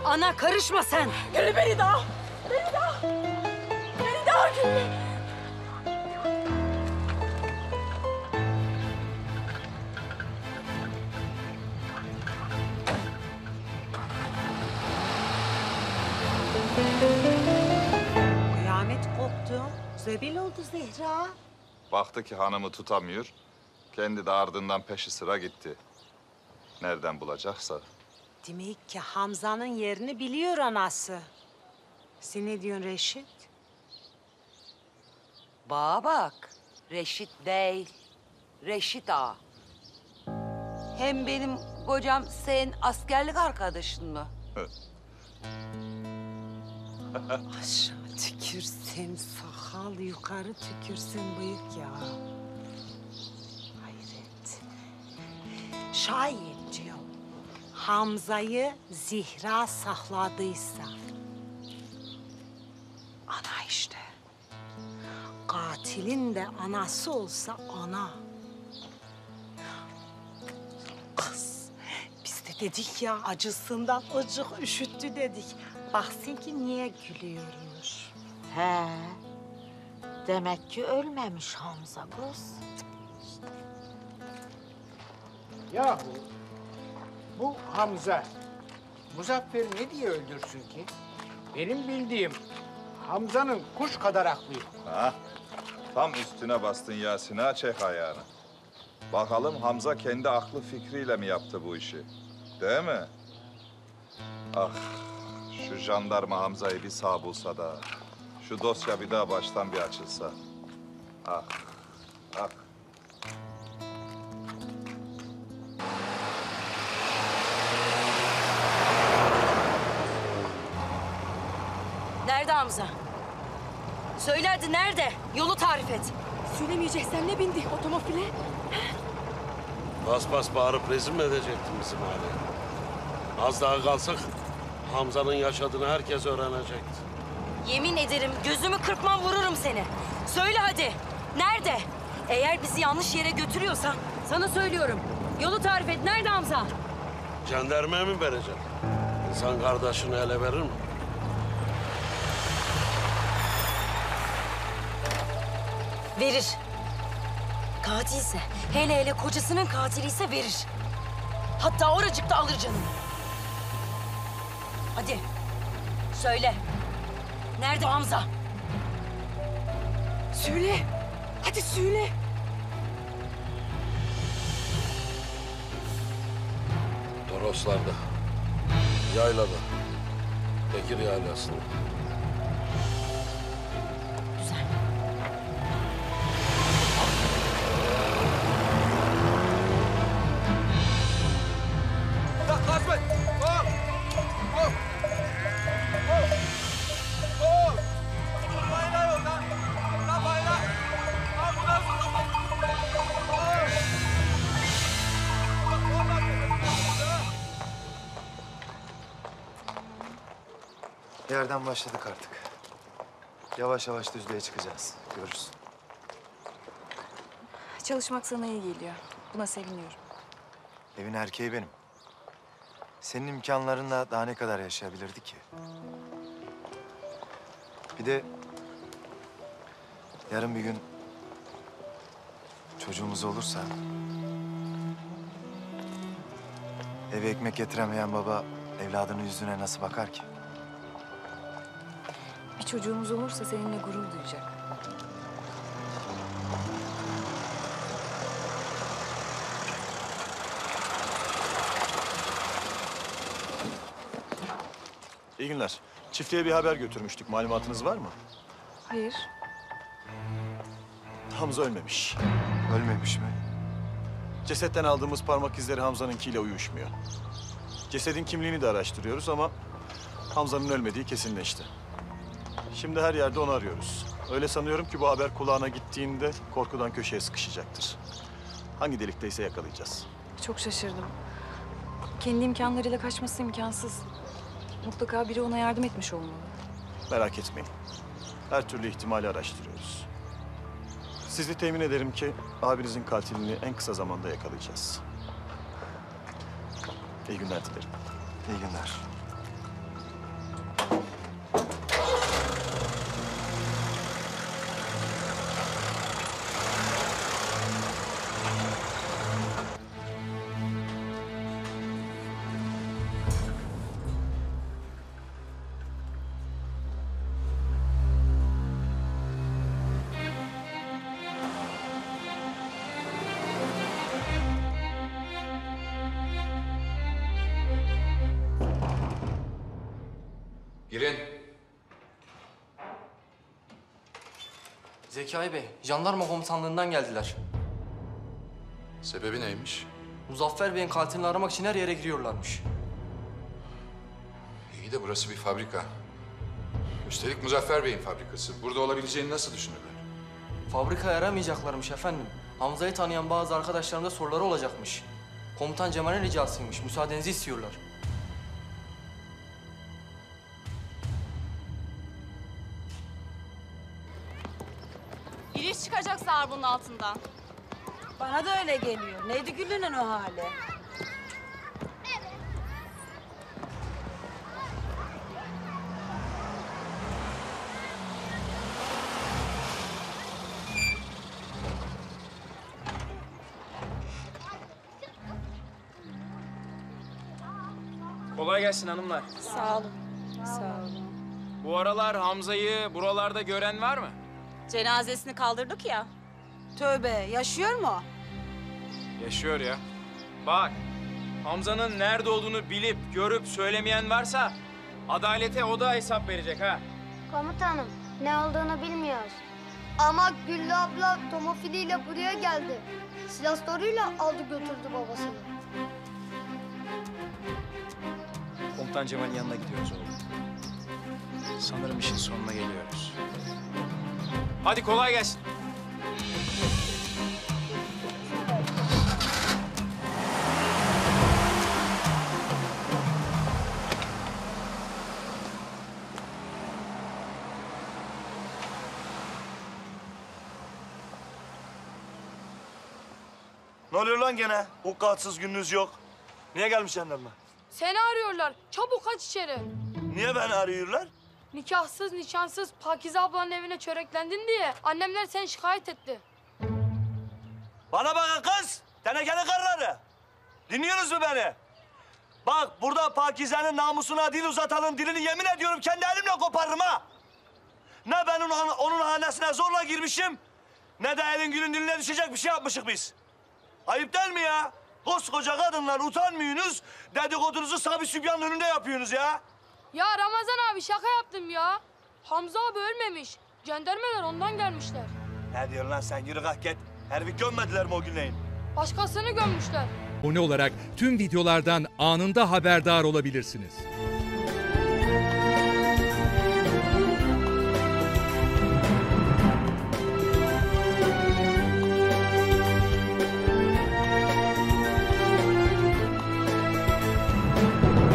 Ana karışma sen. Güllü beni daha. Beni daha. Beni daha Güllü. Kıyamet koptu. Zebil oldu Zehra. Baktı ki hanımı tutamıyor. Kendi de ardından peşi sıra gitti. Nereden bulacaksa. Demek ki Hamza'nın yerini biliyor anası. Sen ne diyorsun Reşit? Bana bak, Reşit değil, Reşit ağa. Hem benim kocam senin askerlik arkadaşın mı? Aşağı tükürsen sakal, yukarı tükürsen bıyık ya. Hayret. Şayet diyor, Hamza'yı Zihra sakladıysa... ana işte. Katilin de anası olsa ana. Kız, biz de dedik ya acısından acık üşüttü dedik. Baksın ki niye gülüyormuş. He. Demek ki ölmemiş Hamza kız. Yahu bu Hamza, Muzaffer'i ne diye öldürsün ki? Benim bildiğim Hamza'nın kuş kadar aklı yok. Ha? Tam üstüne bastın Yasin ha, çek ayağını. Bakalım Hamza kendi aklı fikriyle mi yaptı bu işi? Değil mi? Ah, şu jandarma Hamza'yı bir sağ bulsa da... şu dosya bir daha baştan bir açılsa. Ah, ah. Nerede Hamza? Söyle hadi nerede? Yolu tarif et. Söylemeyeceksen ne bindi otomobile? Bas bas bağırıp rezil mi edecektin bizim aileyi? Az daha kalsak Hamza'nın yaşadığını herkes öğrenecekti. Yemin ederim gözümü kırpmam vururum seni. Söyle hadi. Nerede? Eğer bizi yanlış yere götürüyorsan sana söylüyorum. Yolu tarif et. Nerede Hamza? Jandarmaya mı vereceksin? İnsan kardeşini ele verir mi? Verir. Katilse, hele hele kocasının katiliyse verir. Hatta oracıkta alır canını. Hadi, söyle. Nerede Hamza? Söyle. Hadi söyle. Toroslarda, yaylada, Bekir yaylasında. Güzel. Yerden başladık artık. Yavaş yavaş düzlüğe çıkacağız. Görürsün. Çalışmak sana iyi geliyor. Buna seviniyorum. Evin erkeği benim. Senin imkanlarınla daha ne kadar yaşayabilirdik ki? Bir de yarın bir gün çocuğumuz olursa... eve ekmek getiremeyen baba evladının yüzüne nasıl bakar ki? Bir çocuğumuz olursa seninle gurur duyacak. İyi günler. Çiftliğe bir haber götürmüştük. Malumatınız var mı? Hayır. Hamza ölmemiş. Ölmemiş mi? Cesetten aldığımız parmak izleri Hamza'nınkiyle uyuşmuyor. Cesedin kimliğini de araştırıyoruz ama Hamza'nın ölmediği kesinleşti. Şimdi her yerde onu arıyoruz. Öyle sanıyorum ki bu haber kulağına gittiğinde korkudan köşeye sıkışacaktır. Hangi delikteyse yakalayacağız. Çok şaşırdım. Kendi imkanlarıyla kaçması imkansız. Mutlaka biri ona yardım etmiş olmalı. Merak etmeyin. Her türlü ihtimali araştırıyoruz. Sizi temin ederim ki abinizin katilini en kısa zamanda yakalayacağız. İyi günler dilerim. İyi günler. Girin. Zekai Bey, jandarma komutanlığından geldiler. Sebebi neymiş? Muzaffer Bey'in katilini aramak için her yere giriyorlarmış. İyi de burası bir fabrika. Üstelik Muzaffer Bey'in fabrikası. Burada olabileceğini nasıl düşünürler? Fabrikayı aramayacaklarmış efendim. Hamza'yı tanıyan bazı arkadaşlarımda soruları olacakmış. Komutan Cemal'in ricasıymış. Müsaadenizi istiyorlar. Bir iş çıkacak Sağır bunun altından. Bana da öyle geliyor. Neydi Güllü'nün o hali? Kolay gelsin hanımlar. Sağ olun. Sağ olun. Bu aralar Hamza'yı buralarda gören var mı? Cenazesini kaldırdık ya. Tövbe, yaşıyor mu? Yaşıyor ya. Bak, Hamza'nın nerede olduğunu bilip, görüp söylemeyen varsa adalete o da hesap verecek ha. Komutanım, ne olduğunu bilmiyoruz. Ama Güllü abla tomofiliyle buraya geldi. Silahlarıyla aldı götürdü babasını. Komutan Cemal'in yanına gidiyoruz oğlum. Sanırım işin sonuna geliyoruz. Hadi kolay gelsin. Ne oluyor lan gene? Hukukatsız gününüz yok. Niye gelmiş jandarma? Seni arıyorlar. Çabuk kaç içeri. Niye beni arıyorlar? Nikahsız, nişansız Pakize ablanın evine çöreklendin diye annemler seni şikayet etti. Bana bakın kız! Tenekenin karıları! Dinliyorsunuz mu beni? Bak burada Pakize'nin namusuna dil uzatanın dilini yemin ediyorum kendi elimle koparırım ha! Ne ben onun hanesine zorla girmişim, ne de elin gülün diline düşecek bir şey yapmışık biz. Ayıp değil mi ya? Koskoca kadınlar utanmıyorsunuz, dedikodunuzu Sabi Sübyan'ın önünde yapıyorsunuz ya. Ya Ramazan abi şaka yaptım ya. Hamza abi ölmemiş. Cendermeler ondan gelmişler. Ne diyorsun lan sen? Yürü kalk git. Herifi gömmediler mi o günleyin? Başkasını gömmüşler. Abone olarak tüm videolardan anında haberdar olabilirsiniz.